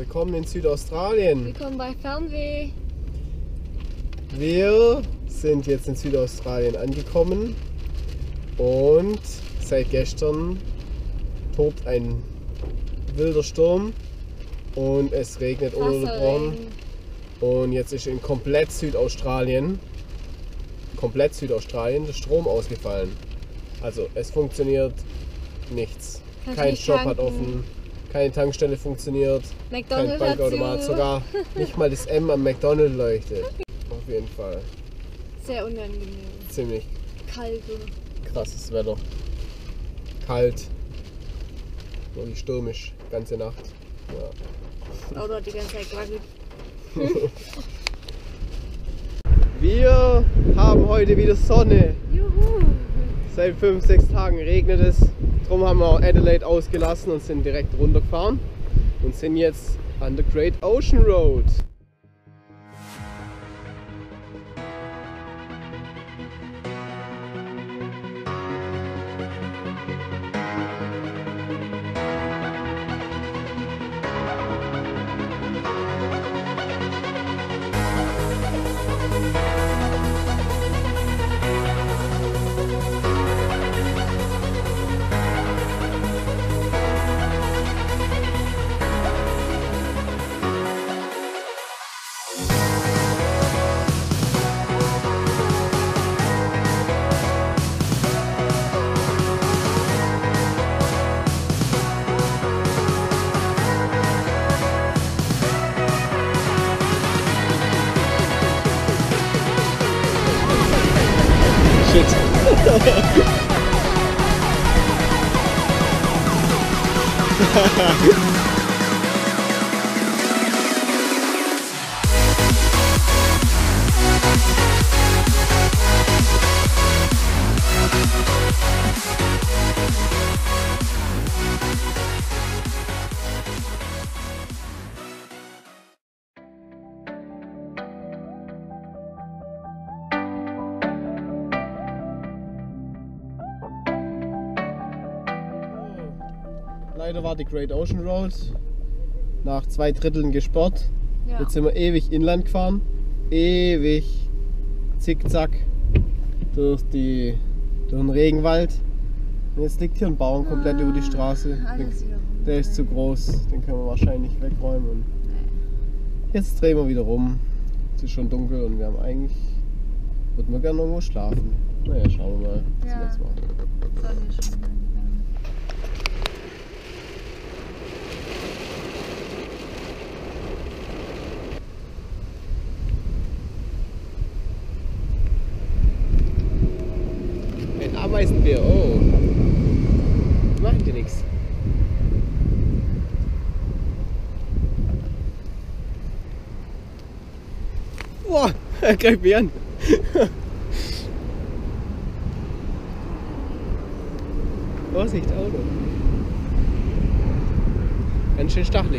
Willkommen in Südaustralien. Willkommen bei Fernweh. Wir sind jetzt in Südaustralien angekommen und seit gestern tobt ein wilder Sturm und es regnet ununterbrochen. Und jetzt ist in komplett Südaustralien der Strom ausgefallen. Also es funktioniert nichts. Kein Shop hat offen, keine Tankstelle funktioniert, kein Bankautomat, sogar nicht mal das M am McDonald's leuchtet. Auf jeden Fall. Sehr unangenehm. Ziemlich Kalt. krasses Wetter. Kalt. Und stürmisch, ganze Nacht. Ja. Oder die ganze Zeit gewackelt. Wir haben heute wieder Sonne. Juhu! Seit 5-6 Tagen regnet es. Darum haben wir auch Adelaide ausgelassen und sind direkt runtergefahren und sind jetzt an der Great Ocean Road. Leider war die Great Ocean Road nach 2 Dritteln gesperrt. Ja. Jetzt sind wir ewig inland gefahren. Ewig zickzack durch den Regenwald. Und jetzt liegt hier ein Baum komplett über die Straße. Der ist zu groß, den können wir wahrscheinlich wegräumen. Und jetzt drehen wir wieder rum. Es ist schon dunkel und wir haben eigentlich, würden wir gerne irgendwo schlafen. Naja, schauen wir mal, was wir jetzt machen. Ameisenbär, oh. Machen die nichts. Boah, er greift mich an. Vorsicht, Auto. Ganz schön stachelig.